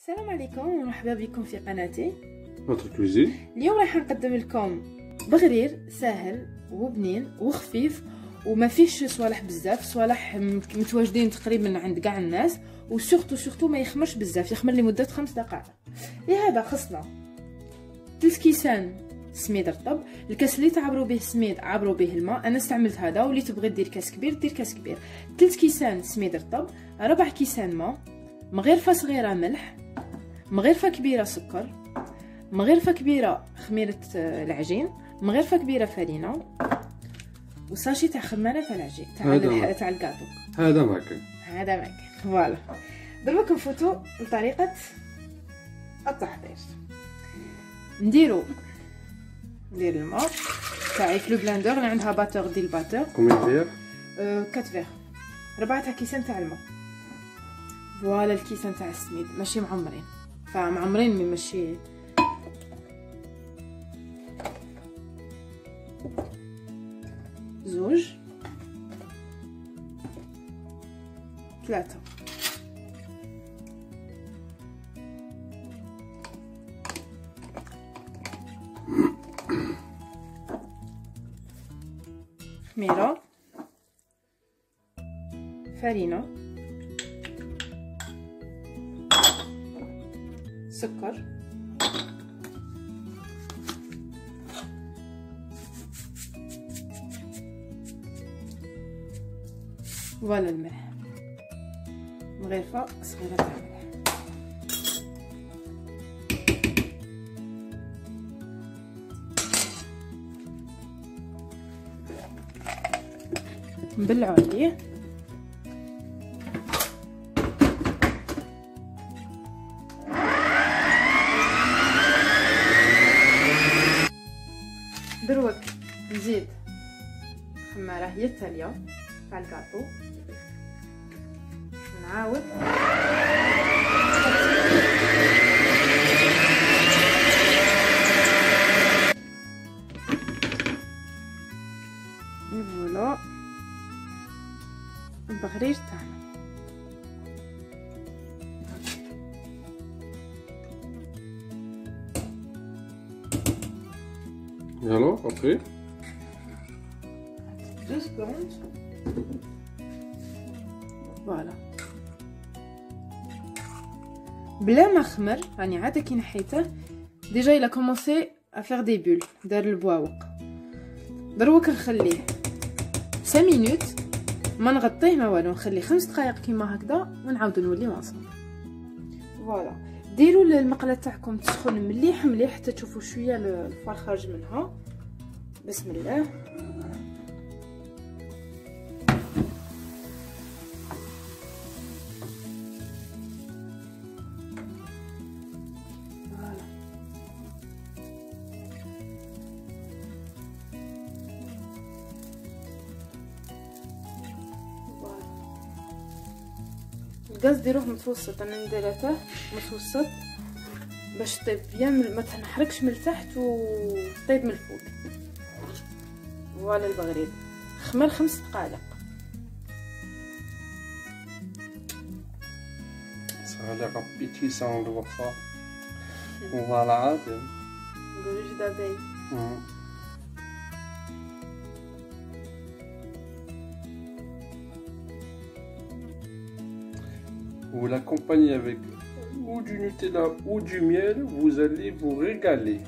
السلام عليكم ومرحبا بكم في قناتي نوتر كوزين. اليوم راح نقدم لكم بغرير ساهل وبنين وخفيف وما فيهش صوالح بزاف، صوالح متواجدين تقريبا عند كاع الناس، وسورتو ما يخمرش بزاف، يخمر لمده 5 دقائق. لهذا خصنا 3 كيسان سميد رطب. الكاس اللي تعبروا به السميد عبروا به الماء، انا استعملت هذا، واللي تبغي دير كاس كبير دير كاس كبير. 3 كيسان سميد رطب، 4 كيسان ماء، مغرفه صغيره ملح، مغرفه كبيره سكر، مغرفه كبيره خميره العجين، مغرفه كبيره فرينه، وساشي تاع خماره تاع العجين تاع الكاطو. هذا ماكن فوالا. دروك نفوتو لطريقه التحضير. ندير الماء تاعي في لو بلاندر اللي عندها باتور، ديال الباتور. كومبيان فيغ؟ 4 فيغ، 4 تاع كيسان تاع الماء. فوالا الكيسان تاع السميد ماشي معمرين، فمعمرين مي ماشي. زوج، 3، خميرة، فرينة، سكر، ولا الملح، مغرفة صغيرة تاع الملح. نبلعو عليه. دروك نزيد خمارة هي التالية تاع الكاطو، نعاود فوالا البغرير تاعنا. يلا ابخي 2 سكوند. فوالا بلا ما خمر، راني عاد كي نحيته ديجا الى كومونسي افير دي بول، دار البواوق. دروك نخليه 5 مينوت، ما نغطيه ما والو، نخليه 5 دقائق كيما هكذا ونعاودو نوليو انصوب. فوالا ديروا المقله تاعكم تسخن مليح حتى تشوفوا شويه الفار خارج منها. بسم الله. الغاز ديروه متوسط، انا نديرته متوسط باش طيب بيان، ما تنحرقش من التحت وطيب من الفوق. فوالا البغرير خمر 5 دقائق. صالح ابيتيسون الوصفه والله العظيم. نقولوا دابا Vous l'accompagnez avec ou du Nutella ou du miel, vous allez vous régaler.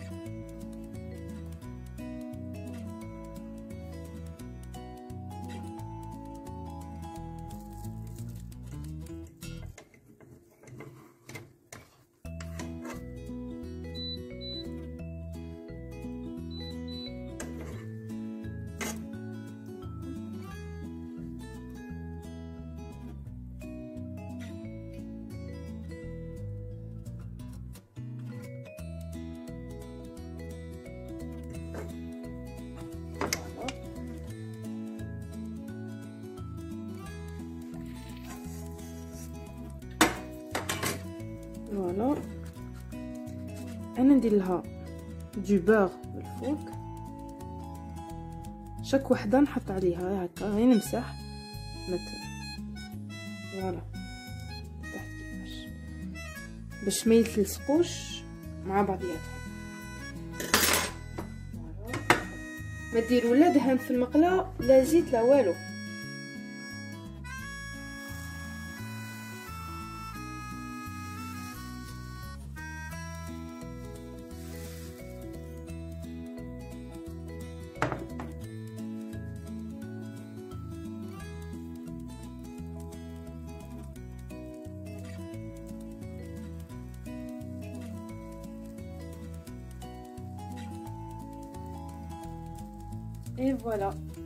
فوالا انا ندير لها دو بور بالفوق، شاك وحده نحط عليها هكا غير نمسح فوالا تحت كيفاش باش ما يتلصقوش مع بعضياتهم. ما ديروا لا دهن في المقله لا زيت لا والو. اي فوالا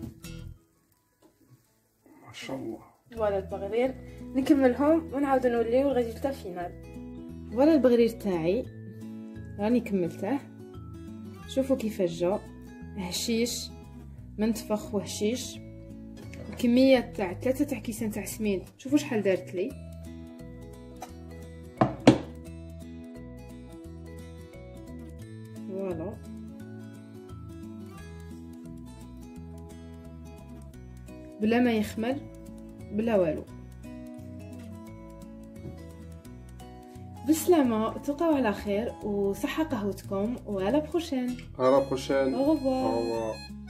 ما شاء الله. فوالا البغرير نكملهم ونعاودو نوليو الريزلتا فينال. فوالا البغرير تاعي راني كملته. شوفوا كيفاش جا هشيش منتفخ وهشيش. الكميه تاع 3 تاع كيسان تاع سمين شوفوا شحال دارت لي. فوالا بلا ما يخمر بلا والو. بسلامة، تلقاو على خير وصحة قهوتكم، وعلى بروشين. À la prochaine. Au revoir. Au revoir.